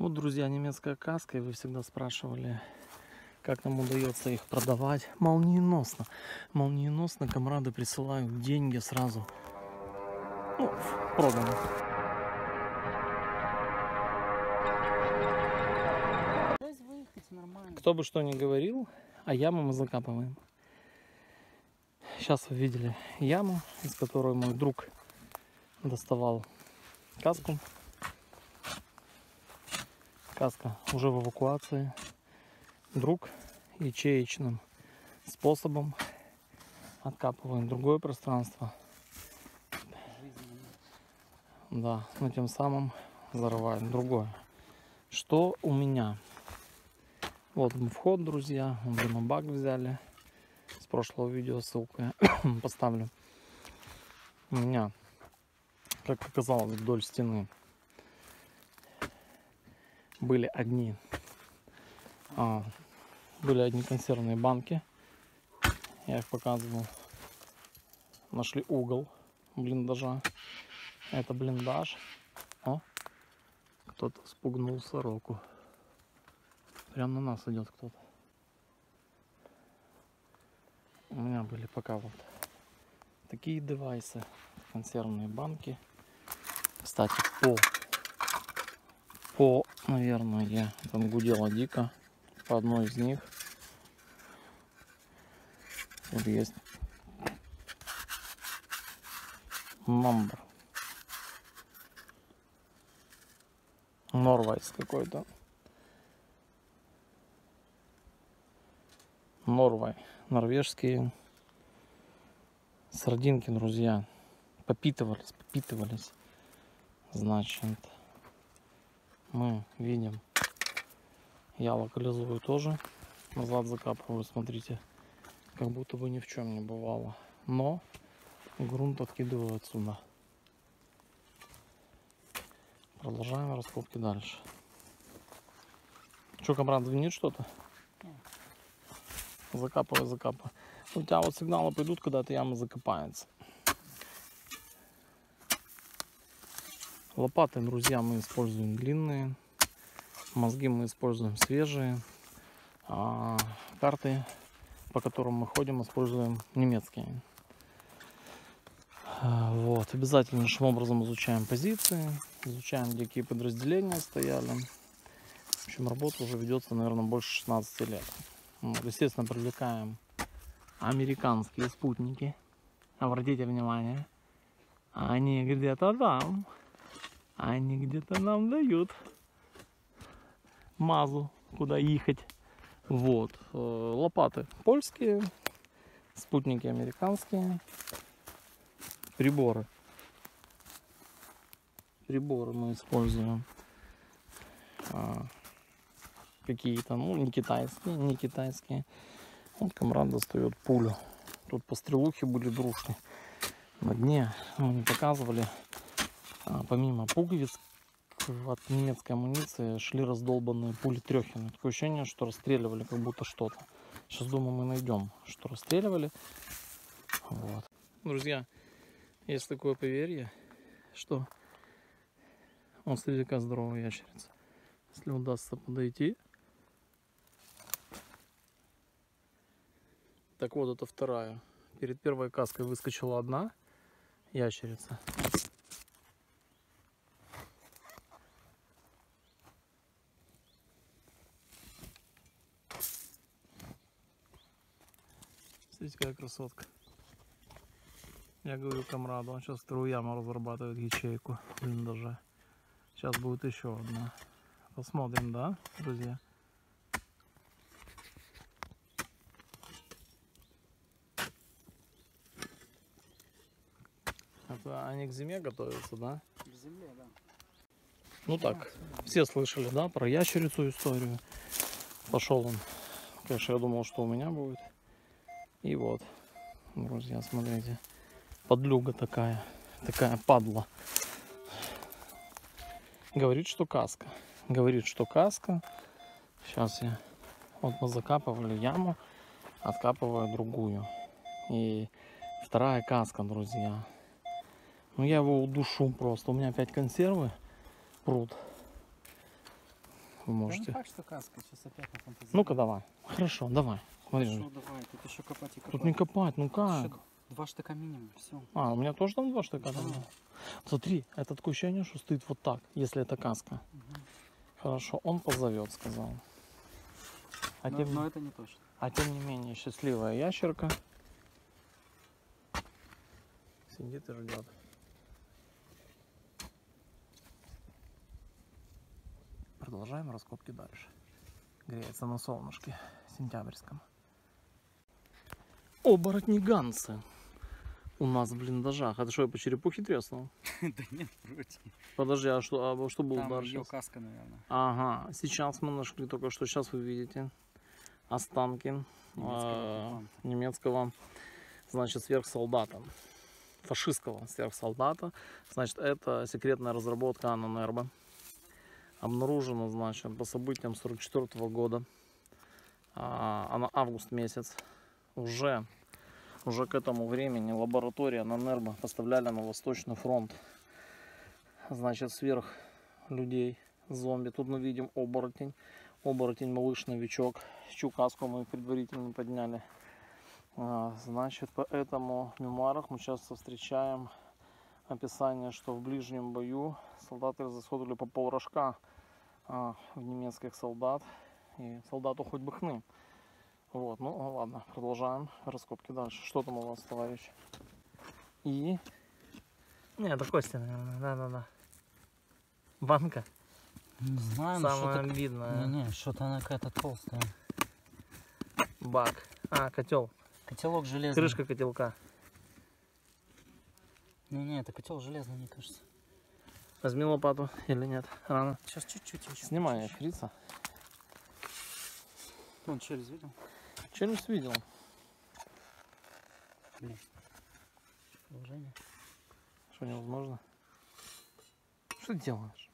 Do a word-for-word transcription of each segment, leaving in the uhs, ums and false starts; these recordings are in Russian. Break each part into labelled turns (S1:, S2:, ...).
S1: Вот, друзья, немецкая каска, и вы всегда спрашивали, как нам удается их продавать. Молниеносно. Молниеносно комрады присылают деньги сразу. Ну, продано. Кто бы что ни говорил, а яму мы закапываем. Сейчас вы видели яму, из которой мой друг доставал каску. Каска уже в эвакуации. Друг ячеечным способом откапываем другое пространство. Да, но тем самым зарываем другое. Что у меня? Вот вход, друзья. Бак взяли. С прошлого видео ссылку я поставлю. У меня, как оказалось, вдоль стены были одни а, были одни консервные банки. Я их показывал. Нашли угол блиндажа. Это блиндаж. О, кто-то спугнул сороку. Прям на нас идет кто-то. У меня были пока вот такие девайсы. Консервные банки. Кстати, по, по наверное, там гудело дико. По одной из них. Вот есть номер. Норвайс какой-то. Норвай. Норвежские сардинки, друзья. Попитывались, попитывались. Значит, мы видим. Я локализую тоже. Назад закапываю, смотрите. Как будто бы ни в чем не бывало. Но грунт откидываю отсюда. Продолжаем раскопки дальше. Что, комрад, звенит что-то? Закапывай, закапывай. У тебя вот сигналы пойдут, когда эта яма закопается. Лопаты, друзья, мы используем длинные. Мозги мы используем свежие. А карты, по которым мы ходим, используем немецкие. Вот. Обязательнейшим образом изучаем позиции. Изучаем, где какие подразделения стояли. В общем, работа уже ведется, наверное, больше шестнадцати лет. Вот, естественно, привлекаем американские спутники. Обратите внимание. Они где-то там. Они где-то нам дают мазу, куда ехать. Вот. Лопаты польские. Спутники американские. Приборы. Приборы мы используем. Какие-то, ну, не китайские, не китайские. Вот комрад достает пулю. Тут пострелухи были дружные. На дне мы не показывали. А, помимо пуговиц от немецкой амуниции шли раздолбанные пули Трехина. Такое ощущение, что расстреливали как будто что-то. Сейчас, думаю, мы найдем, что расстреливали. Вот. Друзья, есть такое поверье, что он слегка здоровая ящерица. Если удастся подойти. Так вот, это вторая. Перед первой каской выскочила одна ящерица. Смотрите, какая красотка. Я говорю комраду, он сейчас вторую яму разрабатывает, ячейку в блиндаже. Сейчас будет еще одна. Посмотрим, да, друзья? Это они к зиме готовятся, да?
S2: К земле, да.
S1: Ну так, все слышали, да, про ящерицу историю. Пошел он. Конечно, я думал, что у меня будет. И вот, друзья, смотрите. Подлюга такая. Такая падла. Говорит, что каска. Говорит, что каска. Сейчас я... Вот мы закапывали яму. Откапываю другую. И вторая каска, друзья. Ну я его удушу просто. У меня опять консервы прут. вы можете.
S2: Да не факт, что каска, сейчас опять на фантазии.
S1: Ну-ка давай. Хорошо, давай. Смотри.
S2: Хорошо, давай, тут еще копать и копать.
S1: Тут не копать, ну как?
S2: Еще два штыка минимум, все.
S1: А, у меня тоже там два штыка.
S2: Да.
S1: Смотри, это такое ощущение, что стоит вот так, если это каска.
S2: Угу.
S1: Хорошо, он позовет, сказал. А,
S2: но,
S1: тем,
S2: но это не точно.
S1: а тем не менее, счастливая ящерка сидит и ждет. Продолжаем раскопки дальше. Греется на солнышке сентябрьском. Оборотни ганцы у нас в блиндажах. Это что, я по черепухе треснул?
S2: Да нет, вроде.
S1: Подожди, а что, а что был
S2: Там
S1: удар
S2: ее
S1: сейчас?
S2: каска, наверное.
S1: Ага, сейчас мы нашли только что, сейчас вы видите останки
S2: Немецкого,
S1: э, немецкого, значит, сверхсолдата, фашистского сверхсолдата. Значит, это секретная разработка Анненербе. Обнаружена, значит, по событиям сорок четвёртого года, а, а на август месяц. Уже, уже к этому времени лаборатория Анненербе поставляли на Восточный фронт, значит, сверх людей, зомби. Тут мы видим оборотень. Оборотень, малыш, новичок. Чью каску мы предварительно не подняли. А, значит, поэтому в мемуарах мы часто встречаем описание, что в ближнем бою солдаты расходовали по полрожка а, в немецких солдат. И солдату хоть бы хны. Вот, ну ладно, продолжаем раскопки дальше. Что там у вас, товарищ? И... Не, это Костя, наверное, да-да-да. Банка.
S2: Не знаю,
S1: самое
S2: что-то...
S1: обидное.
S2: Не-не, что-то она какая-то толстая.
S1: Бак. А, котел.
S2: Котелок железный.
S1: Крышка котелка.
S2: Не-не, это котел железный, мне кажется.
S1: Возьми лопату или нет? Рано.
S2: Сейчас чуть-чуть еще.
S1: Снимай фрица.
S2: Вон челюсть видел?
S1: Челюсть видел.
S2: Блин. Положение.
S1: Что, невозможно? Что ты делаешь?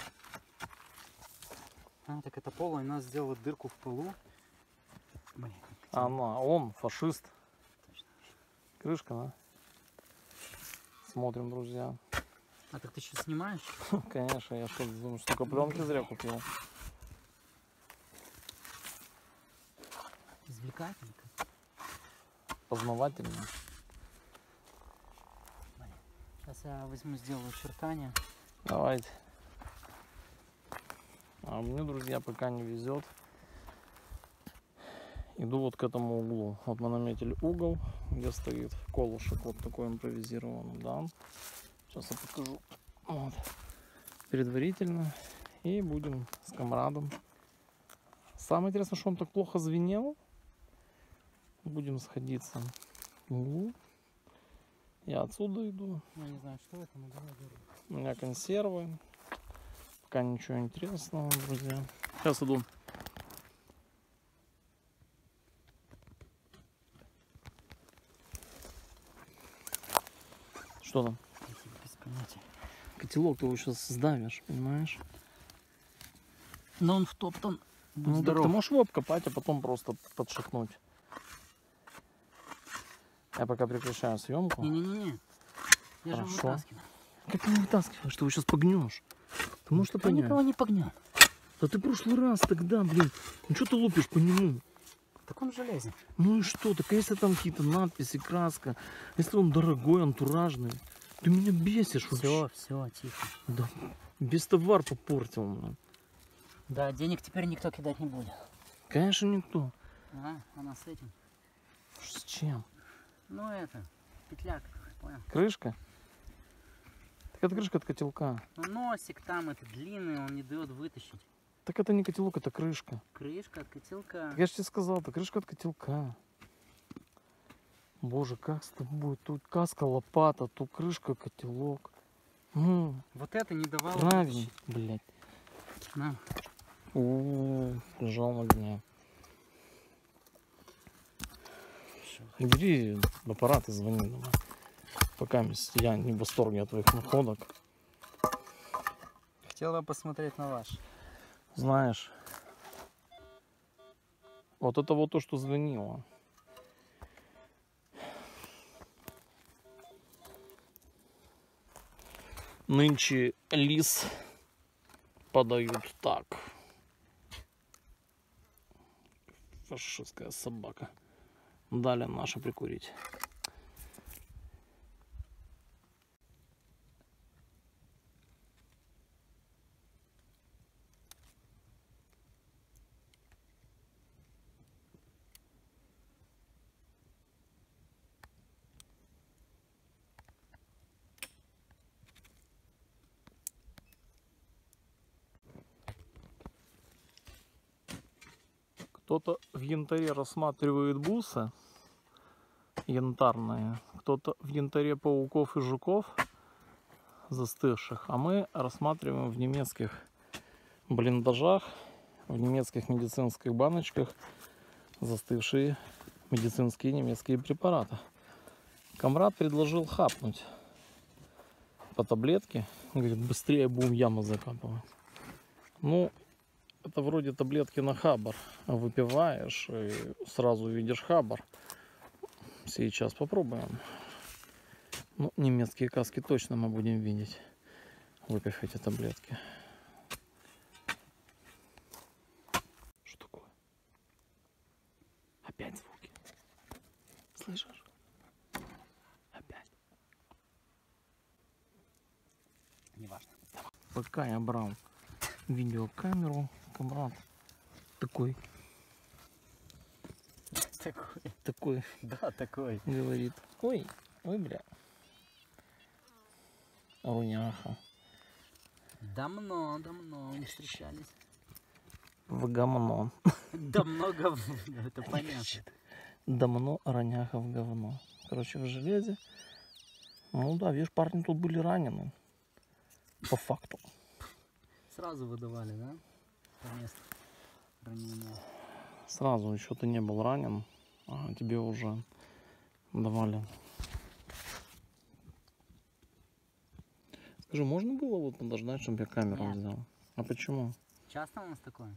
S2: А, так это поло, и нас сделала дырку в полу. Блин,
S1: Она, он фашист.
S2: точно.
S1: Крышка, да? Смотрим, друзья.
S2: А так ты сейчас снимаешь?
S1: Конечно, я что думаю, что только пленки зря купил.
S2: Извлекательно.
S1: Познавательно.
S2: Сейчас я возьму, сделаю очертания.
S1: Давайте. А мне, друзья, пока не везет. Иду вот к этому углу. Вот мы наметили угол, где стоит колышек, вот такой импровизированный, да. Сейчас я покажу. Вот. Предварительно. И будем с комрадом. Самое интересное, что он так плохо звенел. Будем сходиться в углу. Я отсюда иду.
S2: Я не знаю, что это, но давай говори.
S1: У меня консервы. Пока ничего интересного, друзья. Сейчас иду. Что там?
S2: Без понятия.
S1: Котелок ты его сейчас сдавишь, понимаешь?
S2: Но он втоптан.
S1: Ну, так
S2: Здоров.
S1: ты можешь его обкопать, а потом просто подшикнуть. Я пока прекращаю съемку.
S2: Не-не-не. Я же
S1: Хорошо.
S2: вытаскиваю.
S1: Как ты не вытаскиваешь? Ты его сейчас погнешь. Ты можешь это
S2: Да
S1: понять?
S2: никого не погнем.
S1: Да ты в прошлый раз тогда, блин. Ну что ты лупишь по нему?
S2: Так он железный.
S1: Ну и что? Так а если там какие-то надписи, краска, если он дорогой, антуражный, ты меня бесишь
S2: Все,
S1: вообще.
S2: все, тихо.
S1: Да, без товар попортил. Блин.
S2: Да, денег теперь никто кидать не будет.
S1: Конечно, никто.
S2: А, она с этим.
S1: С чем?
S2: Ну это, петля, понял.
S1: Крышка? Так это крышка от котелка.
S2: Ну, носик там, это длинный, он не дает вытащить.
S1: Так это не котелок, это крышка.
S2: Крышка от котелка.
S1: Так я же тебе сказал, это крышка от котелка. Боже, как с тобой? Тут каска, лопата, тут крышка, котелок. Ну,
S2: Вот это не давало
S1: правильно,
S2: вытащить.
S1: блядь.
S2: На.
S1: О, лежал на дне.
S2: Всё.
S1: Бери аппарат и звони домой. Пока я не в восторге от твоих находок.
S2: Хотела посмотреть на ваш.
S1: Знаешь, вот это вот то, что звонило. Нынче лис подают так. фашистская собака. Дали наши прикурить. Кто-то в янтаре рассматривает бусы янтарные, кто-то в янтаре пауков и жуков застывших, а мы рассматриваем в немецких блиндажах, в немецких медицинских баночках застывшие медицинские немецкие препараты. Камрад предложил хапнуть по таблетке, говорит, быстрее будем яму закапывать. Ну, это вроде таблетки на хабар. Выпиваешь и сразу видишь хабар. Сейчас попробуем. Ну, немецкие каски точно мы будем видеть, выпив эти таблетки. Что такое? Опять звуки. Слышишь? Опять.
S2: Неважно.
S1: Пока я брал видеокамеру, Камрад такой,
S2: Такой.
S1: такой,
S2: Да, такой.
S1: говорит, ой, ой, бля, руняха,
S2: Давно, давно мы встречались.
S1: в говно,
S2: Да много, это понятно.
S1: давно роняха в говно. Короче, в железе, ну да, видишь, парни тут были ранены, по факту.
S2: Сразу выдавали, да? По месту ранения.
S1: Сразу еще ты не был ранен, а тебе уже давали. Скажи, можно было вот подождать, чтобы я камеру
S2: Нет.
S1: взял? А почему?
S2: Часто у нас такое?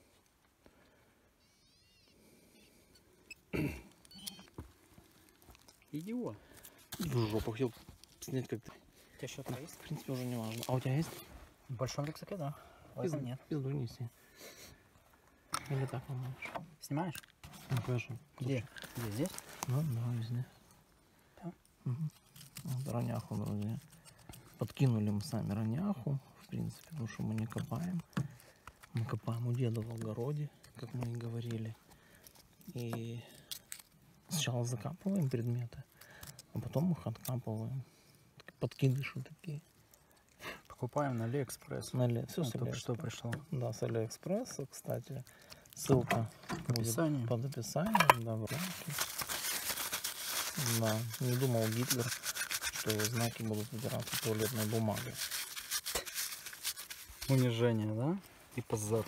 S2: Идиот.
S1: В жопу хотел снять как-то.
S2: У тебя счет есть?
S1: В принципе, уже не важно. А у тебя есть?
S2: В большом рюкзаке, да. В
S1: Пизду,
S2: этом нет.
S1: пизду неси. Или так ломаешь?
S2: Снимаешь?
S1: Ну, конечно.
S2: Где? Где? Здесь?
S1: Ну, да, везде.
S2: Да?
S1: Угу. Вот роняху, друзья. Подкинули мы сами роняху, в принципе, потому что мы не копаем. Мы копаем у деда в огороде, как мы и говорили. И сначала закапываем предметы, а потом их откапываем. Подкидыши такие.
S2: Покупаем на Алиэкспресс.
S1: На лет. Все
S2: Ну,
S1: с
S2: только что
S1: Алиэкспресса.
S2: пришло.
S1: Да, с Алиэкспресса, кстати. Ссылка
S2: В описании.
S1: будет под описанием, да, в ролике. Да, не думал Гитлер, что знаки будут выбираться туалетной бумагой.
S2: Унижение, да? И позор.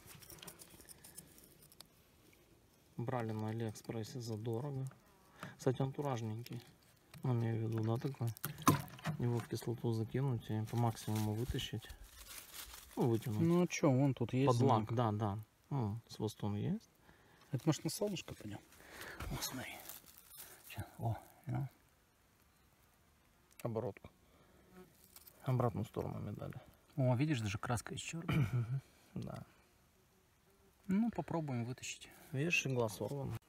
S1: Брали на Алиэкспрессе задорого. Кстати, антуражненький. Ну, имею в виду, да, такой. Его в кислоту закинуть и по максимуму вытащить. Ну, вытянуть.
S2: Ну а что, вон тут есть.
S1: Под лак,
S2: знак.
S1: да, да. Ну, с хвостом есть.
S2: Это может на солнышко пойдем? О, смотри. Сейчас. О, ну.
S1: Оборотку. Обратную сторону медали.
S2: О, видишь, даже краска из черной.
S1: Да.
S2: Ну, попробуем вытащить.
S1: Видишь, и глаз сорван.